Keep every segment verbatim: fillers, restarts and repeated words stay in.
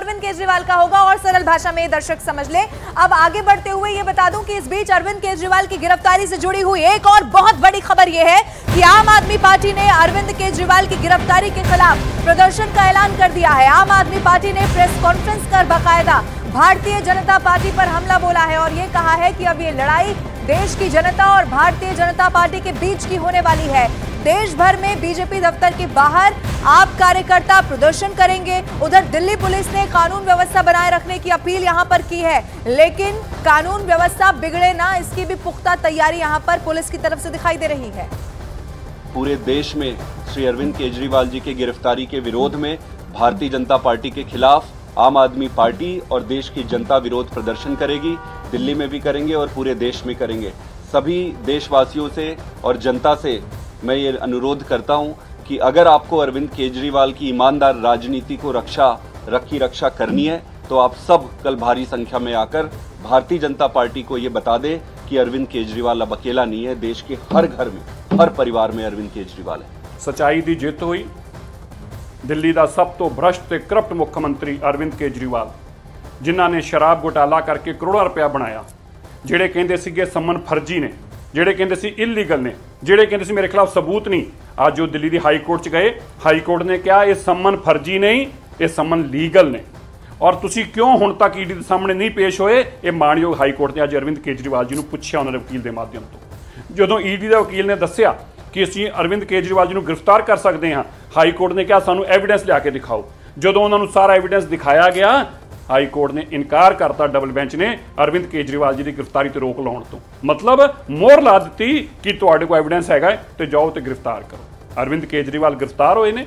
अरविंद केजरीवाल का होगा और सरल भाषा में दर्शक समझ ले। अब आगे बढ़ते हुए ये बता दूं कि इस बीच अरविंद केजरीवाल की गिरफ्तारी से जुड़ी हुई एक और बहुत बड़ी खबर यह है कि आम आदमी पार्टी ने अरविंद केजरीवाल की गिरफ्तारी के खिलाफ प्रदर्शन का ऐलान कर दिया है। आम आदमी पार्टी ने प्रेस कॉन्फ्रेंस कर बाकायदा भारतीय जनता पार्टी पर हमला बोला है और ये कहा है कि अब ये लड़ाई देश की जनता और भारतीय जनता पार्टी के बीच की होने वाली है। देश भर में बीजेपी दफ्तर के बाहर आप कार्यकर्ता प्रदर्शन करेंगे। उधर दिल्ली पुलिस ने कानून व्यवस्था बनाए रखने की अपील यहां पर की है, लेकिन कानून व्यवस्था बिगड़े ना, इसकी भी पुख्ता तैयारी यहां पर पुलिस की तरफ से दिखाई दे रही है। पूरे देश में श्री अरविंद केजरीवाल जी की गिरफ्तारी के विरोध में भारतीय जनता पार्टी के खिलाफ आम आदमी पार्टी और देश की जनता विरोध प्रदर्शन करेगी। दिल्ली में भी करेंगे और पूरे देश में करेंगे। सभी देशवासियों से और जनता से मैं ये अनुरोध करता हूं कि अगर आपको अरविंद केजरीवाल की ईमानदार राजनीति को रक्षा रखी रक्षा करनी है तो आप सब कल भारी संख्या में आकर भारतीय जनता पार्टी को ये बता दें कि अरविंद केजरीवाल अब अकेला नहीं है। देश के हर घर में, हर परिवार में अरविंद केजरीवाल है। सच्चाई दी जित हुई। दिल्ली का सब तो भ्रष्ट ते करप्ट मुख्यमंत्री अरविंद केजरीवाल, जिन्हां ने शराब घोटाला करके करोड़ों रुपया बनाया, ਜਿਹੜੇ ਕਹਿੰਦੇ ਸੀਗੇ ਸੰਮਨ ਫਰਜੀ ਨੇ, ਜਿਹੜੇ ਕਹਿੰਦੇ ਸੀ ਇਲੀਗਲ ਨੇ, ਜਿਹੜੇ ਕਹਿੰਦੇ ਸੀ ਮੇਰੇ ਖਿਲਾਫ ਸਬੂਤ ਨਹੀਂ, ਅੱਜ ਉਹ ਦਿੱਲੀ ਦੀ ਹਾਈ ਕੋਰਟ 'ਚ ਗਏ। ਹਾਈ ਕੋਰਟ ਨੇ ਕਿਹਾ ਇਹ ਸੰਮਨ ਫਰਜੀ ਨਹੀਂ, ਇਹ ਸੰਮਨ ਲੀਗਲ ਨੇ ਔਰ ਤੁਸੀਂ ਕਿਉਂ ਹੁਣ ਤੱਕ ਈਡੀ ਦੇ ਸਾਹਮਣੇ ਨਹੀਂ ਪੇਸ਼ ਹੋਏ। ਇਹ ਮਾਣਯੋਗ ਹਾਈ ਕੋਰਟ ਨੇ ਅੱਜ ਅਰਵਿੰਦ ਕੇਜਰੀਵਾਲ ਜੀ ਨੂੰ ਪੁੱਛਿਆ ਉਹਨਾਂ ਦੇ ਵਕੀਲ ਦੇ ਮਾਧਿਅਮ ਤੋਂ। ਜਦੋਂ ਈਡੀ ਦਾ ਵਕੀਲ ਨੇ ਦੱਸਿਆ ਕਿ ਅਸੀਂ ਅਰਵਿੰਦ ਕੇਜਰੀਵਾਲ ਜੀ ਨੂੰ ਗ੍ਰਿਫਤਾਰ ਕਰ ਸਕਦੇ ਹਾਂ, ਹਾਈ ਕੋਰਟ ਨੇ ਕਿਹਾ ਸਾਨੂੰ ਐਵੀਡੈਂਸ ਲਿਆ ਕੇ ਦਿਖਾਓ। ਜਦੋਂ ਉਹਨਾਂ ਨੂੰ ਸਾਰਾ ਐਵੀਡੈਂਸ ਦਿਖਾਇਆ ਗਿਆ, हाई कोर्ट ने इनकार करता, डबल बेंच ने अरविंद केजरीवाल जी की गिरफ्तारी तो रोक लाने तो, मतलब मोहर ला दी कि तुहाडे कोल एविडेंस हैगा तो जाओ तो गिरफ्तार करो। अरविंद केजरीवाल गिरफ्तार हुए ने।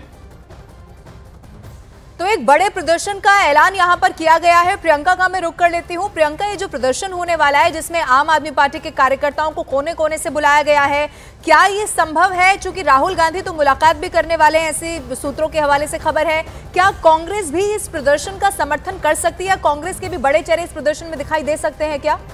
तो एक बड़े प्रदर्शन का ऐलान यहां पर किया गया है। प्रियंका का मैं रुक कर लेती हूं। प्रियंका, ये जो प्रदर्शन होने वाला है जिसमें आम आदमी पार्टी के कार्यकर्ताओं को कोने कोने से बुलाया गया है, क्या ये संभव है? चूंकि राहुल गांधी तो मुलाकात भी करने वाले हैं, ऐसे सूत्रों के हवाले से खबर है। क्या कांग्रेस भी इस प्रदर्शन का समर्थन कर सकती है? कांग्रेस के भी बड़े चेहरे इस प्रदर्शन में दिखाई दे सकते हैं क्या?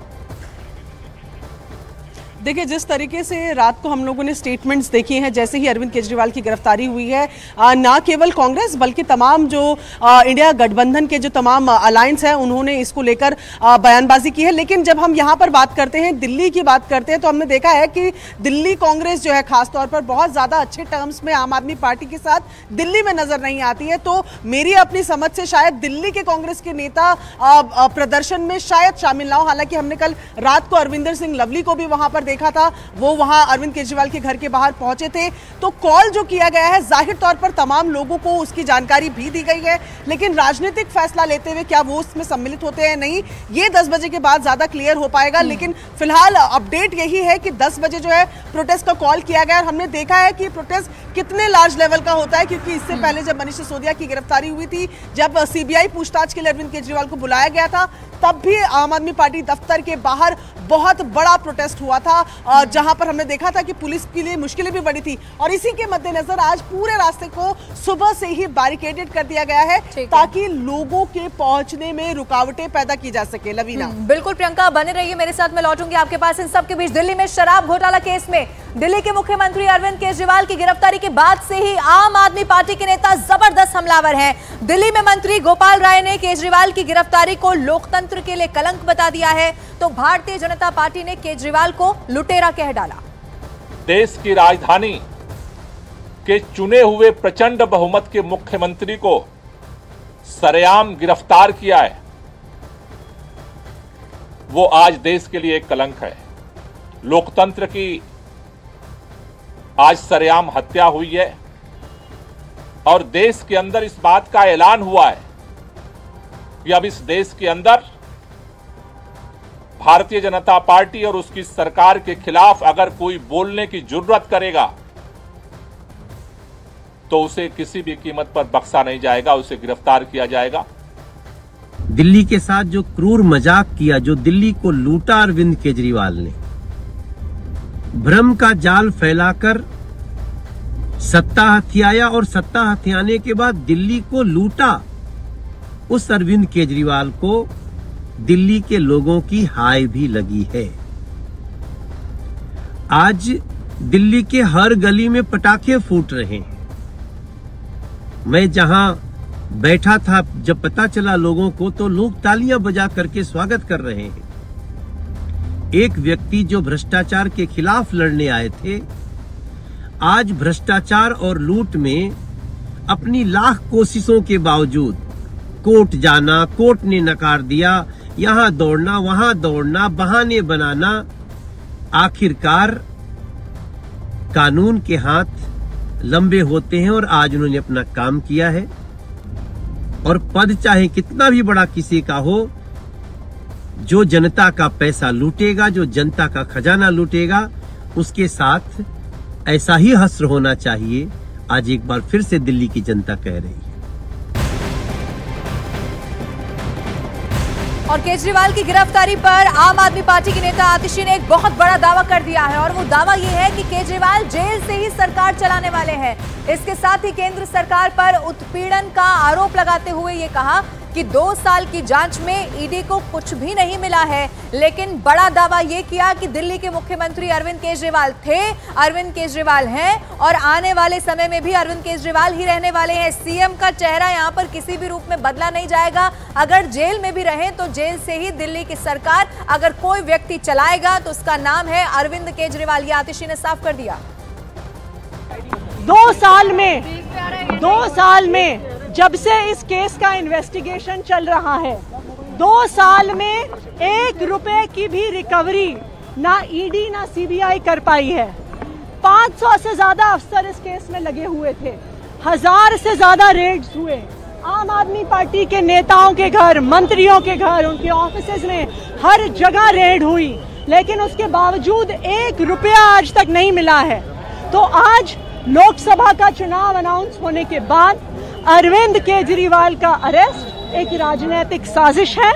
देखिए, जिस तरीके से रात को हम लोगों ने स्टेटमेंट्स देखे हैं जैसे ही अरविंद केजरीवाल की गिरफ्तारी हुई है, ना केवल कांग्रेस बल्कि तमाम जो इंडिया गठबंधन के जो तमाम अलायंस हैं उन्होंने इसको लेकर बयानबाजी की है। लेकिन जब हम यहाँ पर बात करते हैं, दिल्ली की बात करते हैं, तो हमने देखा है कि दिल्ली कांग्रेस जो है खासतौर पर बहुत ज़्यादा अच्छे टर्म्स में आम आदमी पार्टी के साथ दिल्ली में नजर नहीं आती है। तो मेरी अपनी समझ से शायद दिल्ली के कांग्रेस के नेता प्रदर्शन में शायद शामिल ना हो। हालांकि हमने कल रात को अरविंदर सिंह लवली को भी वहां पर देखा था, वो वहां अरविंद केजरीवाल के घर के बाहर पहुंचे थे। तो कॉल जो किया गया है जाहिर तौर पर तमाम लोगों को उसकी जानकारी भी दी गई है, लेकिन राजनीतिक फैसला लेते हुए क्या वो उसमें सम्मिलित होते हैं नहीं, ये दस बजे के बाद ज्यादा क्लियर हो पाएगा। लेकिन फिलहाल अपडेट यही है कि दस बजे जो है प्रोटेस्ट का कॉल किया गया और हमने देखा है कि प्रोटेस्ट कितने लार्ज लेवल का होता है, क्योंकि इससे पहले जब मनीष सिसोदिया की गिरफ्तारी हुई थी, जब सीबीआई पूछताछ के लिए अरविंद केजरीवाल को बुलाया गया था, तब भी आम आदमी पार्टी दफ्तर के बाहर बहुत बड़ा प्रोटेस्ट हुआ था, जहां पर हमने देखा था कि पुलिस के लिए मुश्किलें भी बड़ी थी। और इसी के मद्देनजर आज पूरे रास्ते को सुबह से ही बैरिकेडेड कर दिया गया है ताकि लोगों के पहुंचने में रुकावटें पैदा की जा सके। लवीना, बिल्कुल प्रियंका, बने रहिए मेरे साथ, मैं लौटूंगी आपके पास। इन सब के बीच दिल्ली में शराब घोटाला केस में दिल्ली के मुख्यमंत्री अरविंद केजरीवाल की गिरफ्तारी के बाद से ही आम आदमी पार्टी के नेता जबरदस्त हमलावर हैं। दिल्ली में मंत्री गोपाल राय ने केजरीवाल की गिरफ्तारी को लोकतंत्र के लिए कलंक बता दिया है, तो भारतीय जनता पार्टी ने केजरीवाल को लुटेरा कह डाला। देश की राजधानी के चुने हुए प्रचंड बहुमत के मुख्यमंत्री को सरेआम गिरफ्तार किया है, वो आज देश के लिए एक कलंक है। लोकतंत्र की आज सरेआम हत्या हुई है और देश के अंदर इस बात का ऐलान हुआ है कि अब इस देश के अंदर भारतीय जनता पार्टी और उसकी सरकार के खिलाफ अगर कोई बोलने की जरूरत करेगा तो उसे किसी भी कीमत पर बख्शा नहीं जाएगा, उसे गिरफ्तार किया जाएगा। दिल्ली के साथ जो क्रूर मजाक किया, जो दिल्ली को लूटा अरविंद केजरीवाल ने, भ्रम का जाल फैलाकर सत्ता हथियाया और सत्ता हथियाने के बाद दिल्ली को लूटा, उस अरविंद केजरीवाल को दिल्ली के लोगों की हाय भी लगी है। आज दिल्ली के हर गली में पटाखे फूट रहे हैं। मैं जहां बैठा था, जब पता चला लोगों को तो लोग तालियां बजा करके स्वागत कर रहे हैं। एक व्यक्ति जो भ्रष्टाचार के खिलाफ लड़ने आए थे, आज भ्रष्टाचार और लूट में अपनी लाख कोशिशों के बावजूद कोर्ट जाना, कोर्ट ने नकार दिया, यहां दौड़ना, वहां दौड़ना, बहाने बनाना, आखिरकार कानून के हाथ लंबे होते हैं और आज उन्होंने अपना काम किया है। और पद चाहे कितना भी बड़ा किसी का हो, जो जनता का पैसा लूटेगा, जो जनता का खजाना लूटेगा, उसके साथ ऐसा ही हश्र होना चाहिए। आज एक बार फिर से दिल्ली की जनता कह रही है। और केजरीवाल की गिरफ्तारी पर आम आदमी पार्टी के नेता आतिशी ने एक बहुत बड़ा दावा कर दिया है और वो दावा ये है कि केजरीवाल जेल से ही सरकार चलाने वाले हैं। इसके साथ ही केंद्र सरकार पर उत्पीड़न का आरोप लगाते हुए ये कहा कि दो साल की जांच में ईडी को कुछ भी नहीं मिला है। लेकिन बड़ा दावा ये किया कि दिल्ली के मुख्यमंत्री अरविंद केजरीवाल थे, अरविंद केजरीवाल हैं और आने वाले समय में भी अरविंद केजरीवाल ही रहने वाले हैं। सीएम का चेहरा यहां पर किसी भी रूप में बदला नहीं जाएगा। अगर जेल में भी रहे तो जेल से ही दिल्ली की सरकार अगर कोई व्यक्ति चलाएगा तो उसका नाम है अरविंद केजरीवाल। ये आतिशी ने साफ कर दिया। दो साल में दो साल में जब से इस केस का इन्वेस्टिगेशन चल रहा है, दो साल में एक रुपए की भी रिकवरी ना ईडी ना सीबीआई कर पाई है। पाँच सौ से ज्यादा अफसर इस केस में लगे हुए थे, हजार से ज्यादा रेड्स हुए। आम आदमी पार्टी के नेताओं के घर, मंत्रियों के घर, उनके ऑफिसेज में हर जगह रेड हुई, लेकिन उसके बावजूद एक रुपया आज तक नहीं मिला है। तो आज लोकसभा का चुनाव अनाउंस होने के बाद अरविंद केजरीवाल का अरेस्ट एक राजनीतिक साजिश है।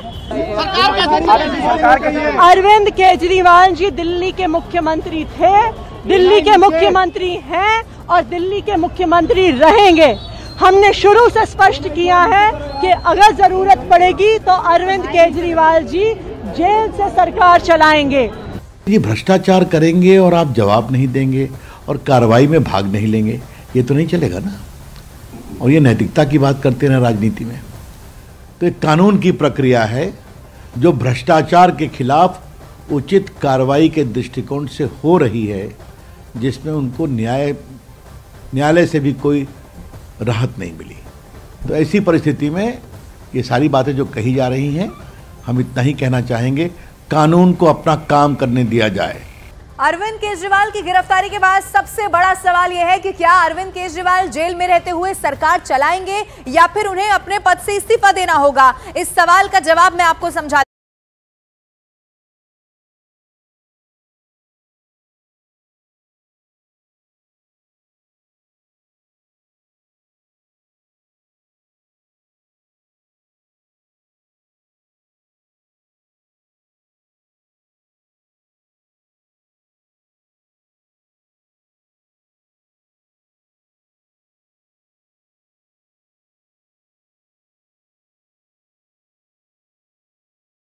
अरविंद केजरीवाल जी दिल्ली के मुख्यमंत्री थे, दिल्ली के मुख्यमंत्री हैं और दिल्ली के मुख्यमंत्री रहेंगे। हमने शुरू से स्पष्ट किया है कि अगर जरूरत पड़ेगी तो अरविंद केजरीवाल जी जेल से सरकार चलाएंगे। ये भ्रष्टाचार करेंगे और आप जवाब नहीं देंगे और कार्रवाई में भाग नहीं लेंगे, ये तो नहीं चलेगा ना। और ये नैतिकता की बात करते हैं राजनीति में, तो एक कानून की प्रक्रिया है जो भ्रष्टाचार के खिलाफ उचित कार्रवाई के दृष्टिकोण से हो रही है, जिसमें उनको न्याय न्यायालय से भी कोई राहत नहीं मिली। तो ऐसी परिस्थिति में ये सारी बातें जो कही जा रही हैं, हम इतना ही कहना चाहेंगे, कानून को अपना काम करने दिया जाए। अरविंद केजरीवाल की गिरफ्तारी के बाद सबसे बड़ा सवाल यह है कि क्या अरविंद केजरीवाल जेल में रहते हुए सरकार चलाएंगे या फिर उन्हें अपने पद से इस्तीफा देना होगा। इस सवाल का जवाब मैं आपको समझा